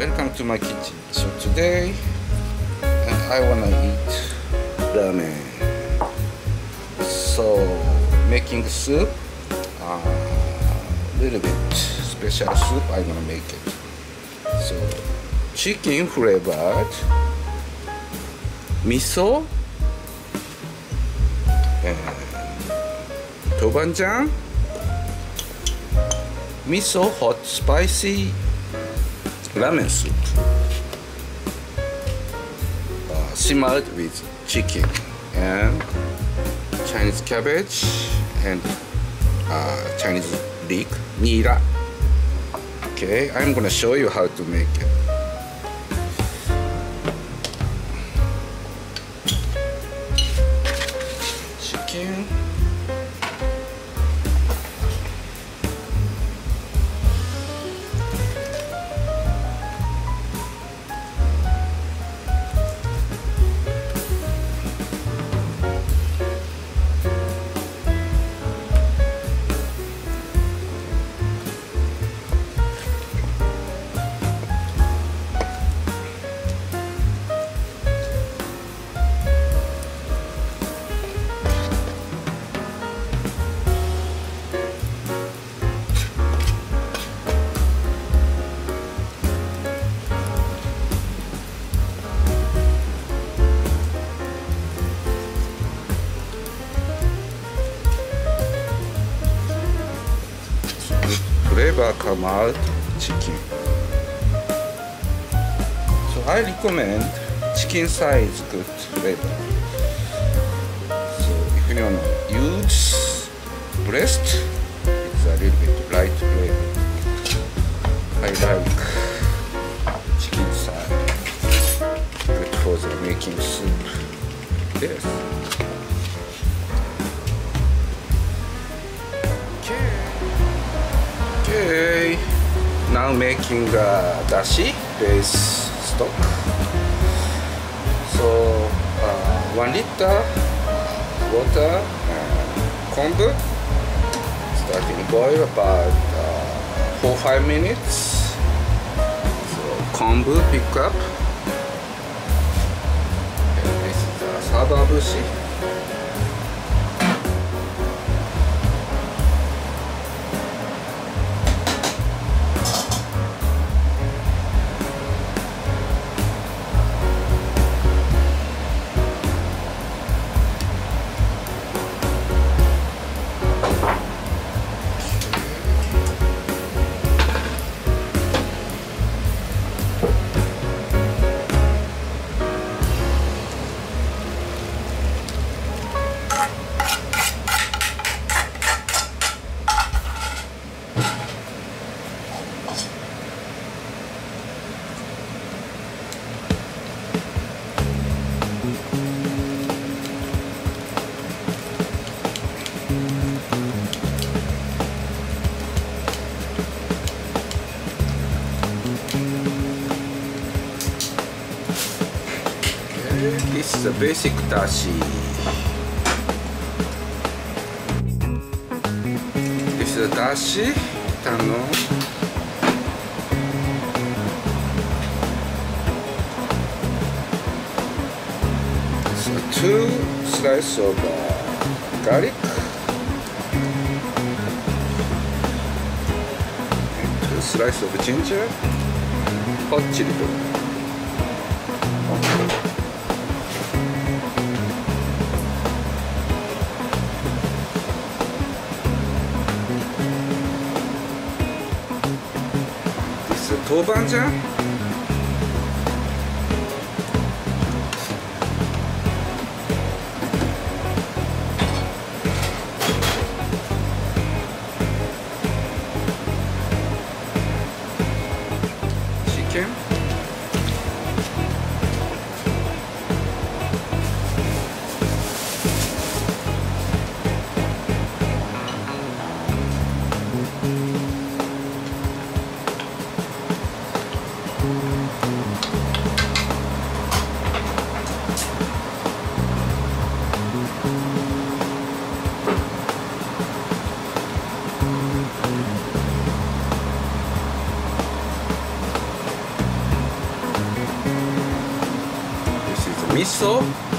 Welcome to my kitchen. So today I wanna eat ramen. So making soup, little bit special soup I'm gonna make it. So chicken flavored miso and tobanjang, miso hot spicy ramen soup, simmered with chicken and Chinese cabbage and Chinese leek, nira. Okay, I'm gonna show you how to make it. Chicken. Flavor come out chicken. So I recommend chicken size good flavor. So if you wanna use breast, it's a little bit light flavor. I like chicken size, good for the making soup. Yes. Okay, now making dashi base stock. So 1 liter water and kombu. Starting boil about 4-5 minutes. So kombu pick up. And this is sababushi. This is a basic dashi. This is a dashi, tano. So 2 slices of garlic, and 2 slices of ginger, hot chili powder. Tobanjang, chicken, miso.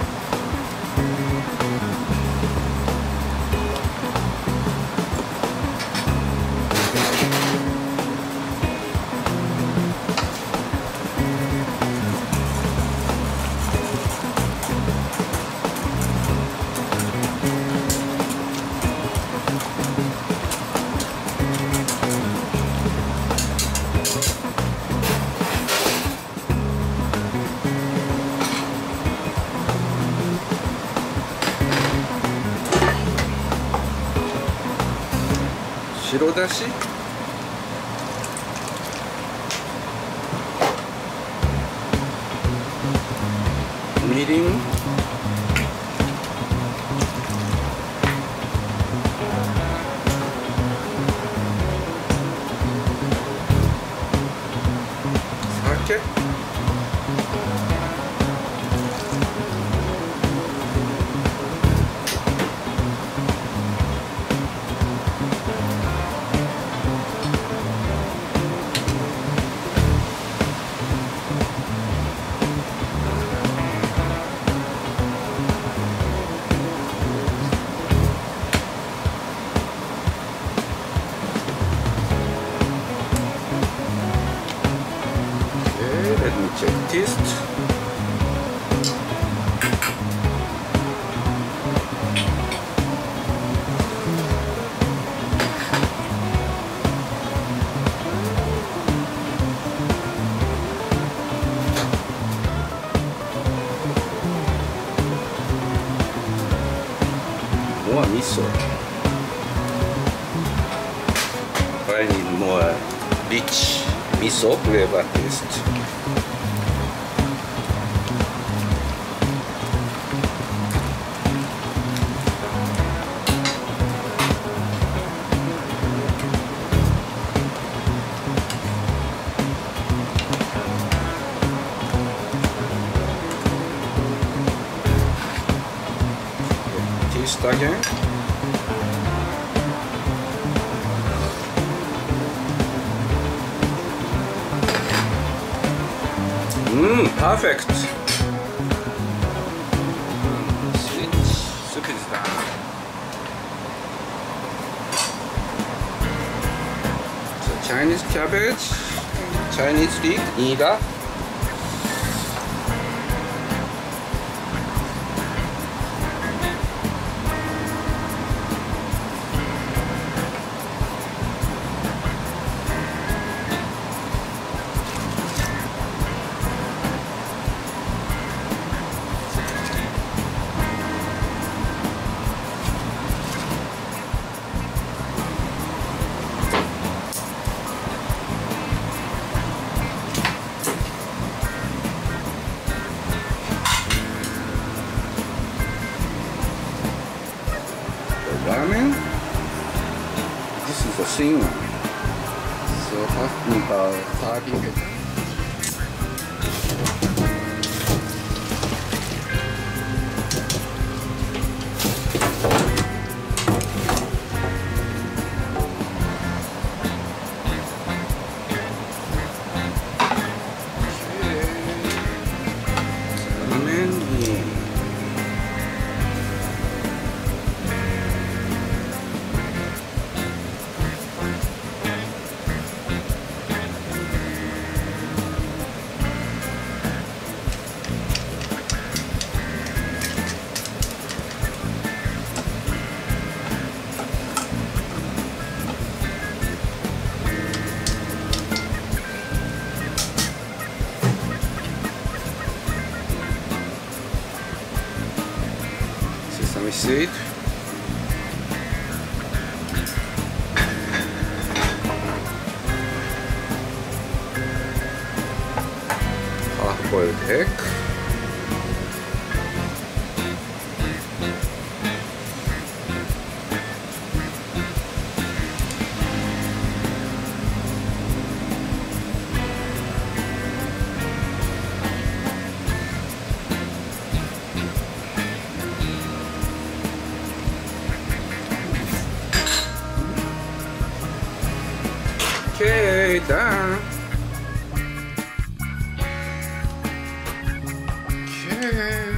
白だし、みりん、酒、Let me check taste. More miso. I need more rich miso flavor taste. Taste again. Perfect. Sweet soup is done. So Chinese cabbage, Chinese leek, niida. Ramen. This is the thin one, so have me about 30 minutes. Sesame seed. Half-boiled egg. Okay, done. Okay.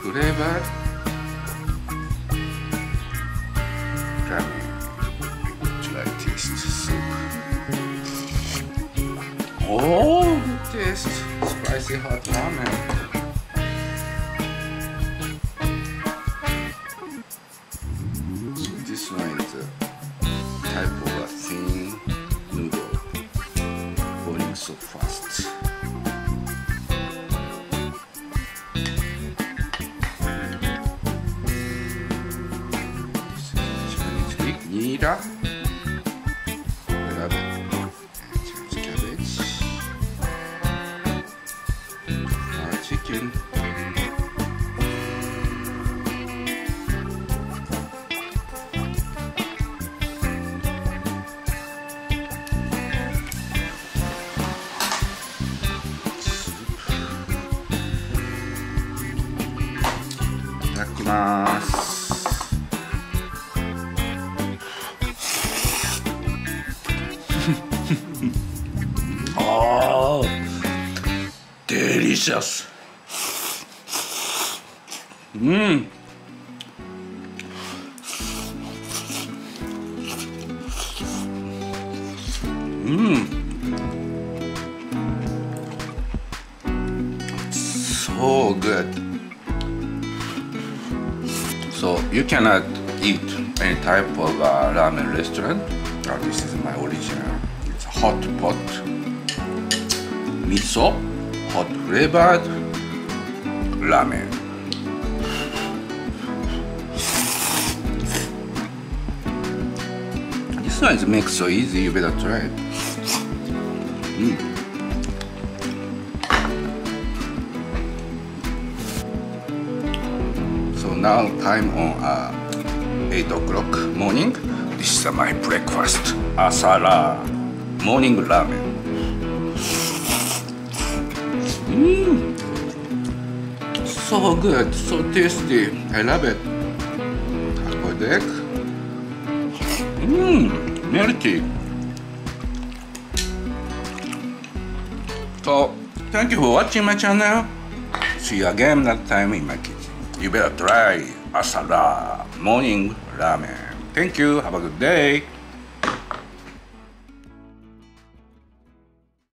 flavored ramen. Try taste soup. Oh, good taste. Spicy hot ramen. So this one is a type of a thin noodle, boiling so fast. Nira, Chinese cabbage, chicken, Itadakimasu. Oh, delicious. So good. So you cannot eat any type of ramen restaurant. This is my original. It's hot pot miso, hot flavored ramen. This one is makes so easy. You better try it. So now time on 8 o'clock morning. This is my breakfast. Asara morning ramen. So good, so tasty. I love it. Hard-boiled egg. Melty. So thank you for watching my channel. See you again next time in my kitchen. You better try Asara morning ramen. Thank you. Have a good day.